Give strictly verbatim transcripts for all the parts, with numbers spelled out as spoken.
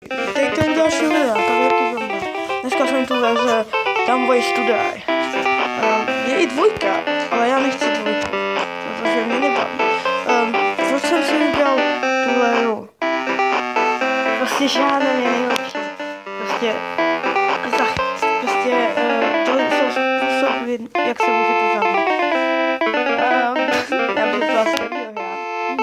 Teď ten další videa, tady jaký byl. Dneska jsem tu veze Dumb Ways to Die. Um, je i dvojka, ale já nechci dvojku, protože mě nebaví. Um, proč jsem si vybral tuhle hru? Prostě žádné je nejlepší. Prostě, za, prostě uh, to jsou způsoby, jak se můžete zabít. Um, já bych vás neměl hrát.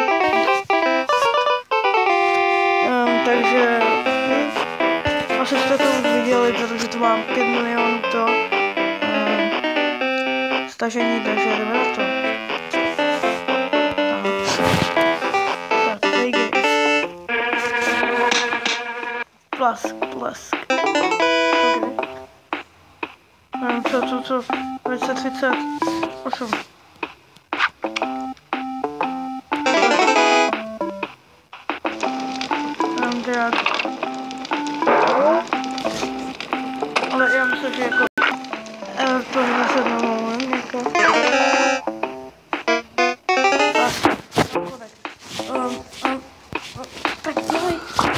Um, takže hm, asi jste to už viděli, protože tu mám pět milionů to um, stažení, takže jdeme na to. Tak, play game. Plask, plask. Okay. Um, co, co, co? dvacet třicet osm. Um, drag. Ale já myslím, že jako uh, to je zase na moment, jako um, um, tak doj.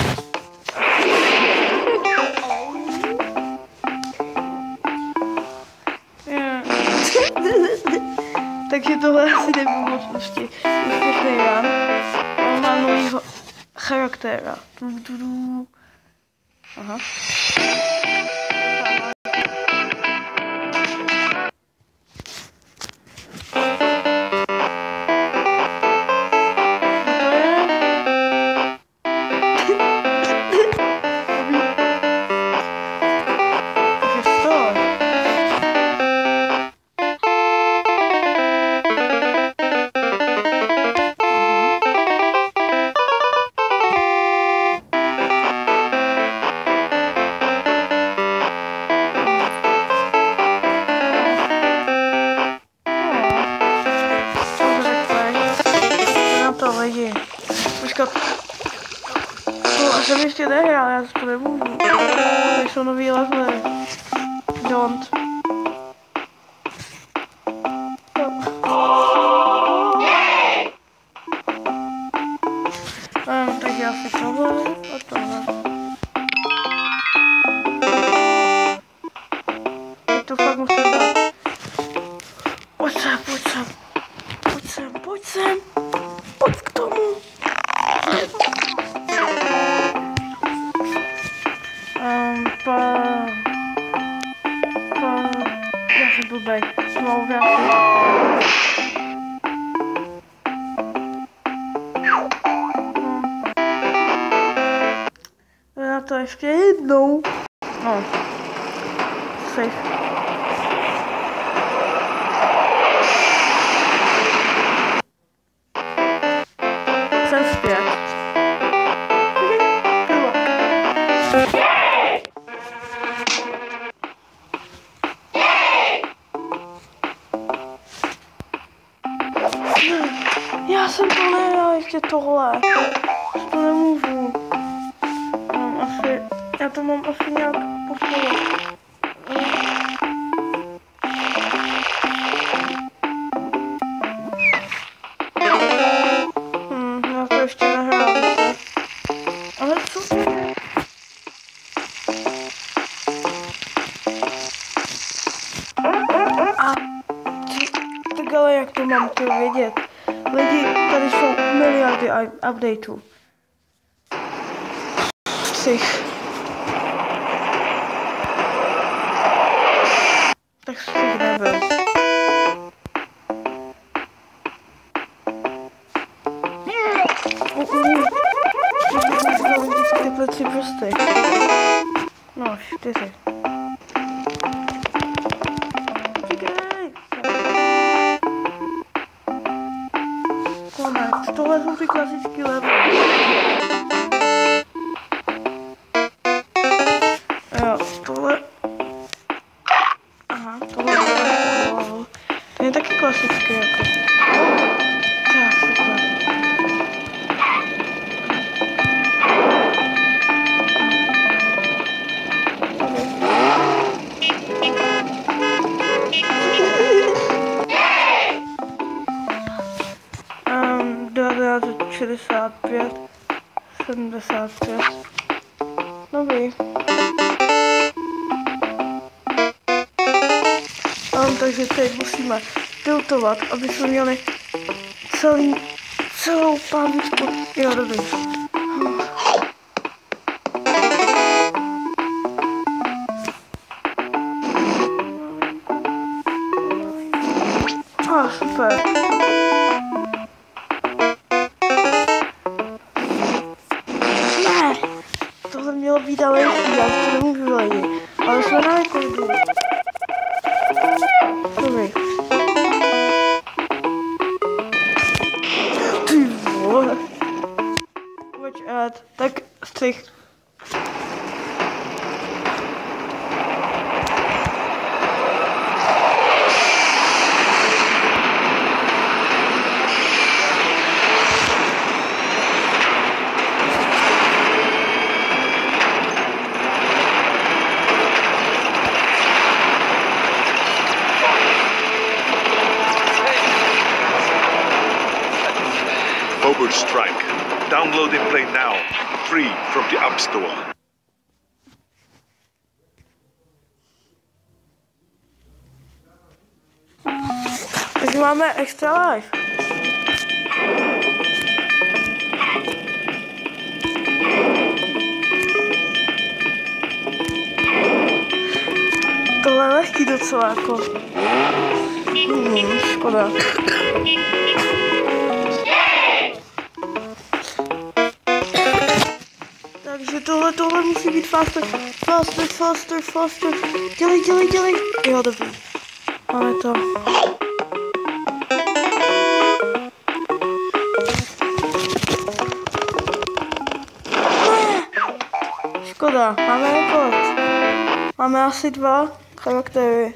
Takže tohle asi nebudu moc prostě úspěšný run. On má novýho charaktéra. Du, du, du. Aha. Počkat, to jsem ještě nehrál, já to nemůžu. Tady jsou nový levely. Don't. Um, tak já si tohle a tohle. Teď to fakt musím dát. Pojď sem, pojď sem. Pojď sem, pojď sem. Pojď k tomu. Um, pa... Pa... Já jsem blbej. Znovu vrátím. Já to ještě jednou. No. Safe. Jsem zpět. Já jsem to nehrál, ještě tohle. To nemůžu. Mám asi, já to mám asi nějak poslovat. Hmm, já to ještě nehrál. Ale co? A tak ale jak to mám to vědět? Lidi, tady jsou miliardy updateů. Cich. Tak cich nebyl. Vždycky tyhle tři prsty. No, čtyři. Tohle jsou ty klasický levely. Jo, tohle... Aha, tohle je tohle. To je taky klasický jako. Tak, super. Um, šedesát pět, sedmdesát pět. Dobrý. Um, takže teď musíme tiltovat, aby jsme měli celý, celou pánvičku. Jo, dobrý. Ah, super. Ne, tohle mělo být ale ještě, já to nemůžu lidi, ale jsme na rekordu. Dobrý. Ty vole. Počkat, tak střih. Cobalt Strike. Download and play now. Free from the App Store. Takže máme extra life. Tohle je lehký docela jako. Hmm, škoda. Takže tohle, tohle musí být faster, faster, faster, faster. Dělej, dělej, dělej. Jo, dobrý. Máme to. Ne. Škoda, máme rekord. Máme asi dva charaktery.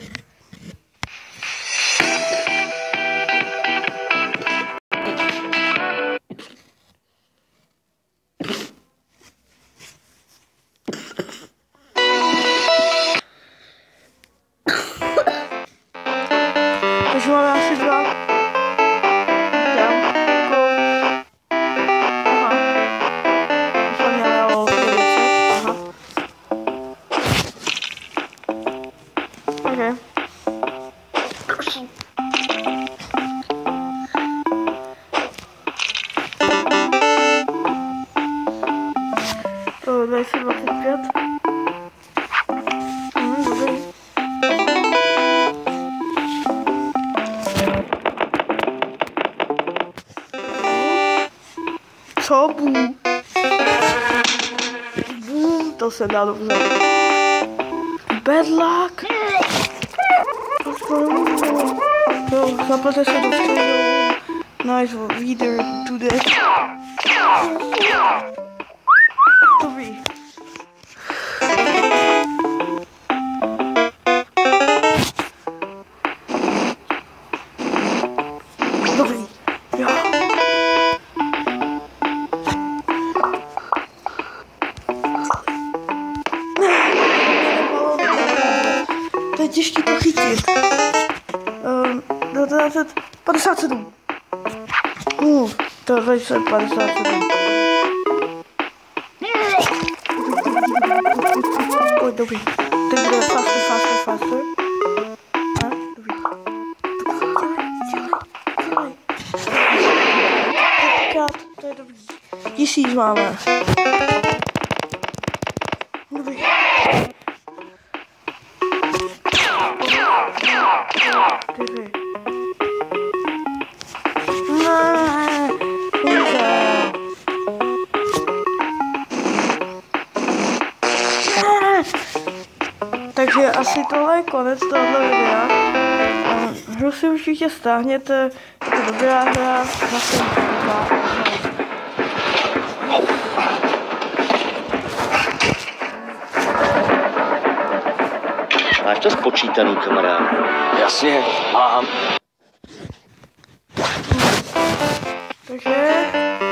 Takže máme asi dva. Tam, jako... Aha. Už jsem měla o devět set. Aha. Ok. To je dvacet dvacet pět. Hmm, dobrý. Co? Bum. Bum, to se dá dobře. Bad luck. Jo, zaplete se do stejného. Nice, reader, do this. Dobrý. Dobrý. Jo. To je těžké to chytit. Um, devatenáct padesát sedm. Uh, to je devatenáct padesát sedm. Oj, dobrý. Teď bude faster, faster, faster. A, dobrý. Dělej, dělej, dělej. To je dobrý. Tisíc máme. Dobrý. Dobrý. Ne, dobře. Takže asi tohle je konec tohoto videa. Hru si určitě stáhněte, je to dobrá hra, zase dobrá. Máš to spočítaný, kamarád? Jasně, mám. Takže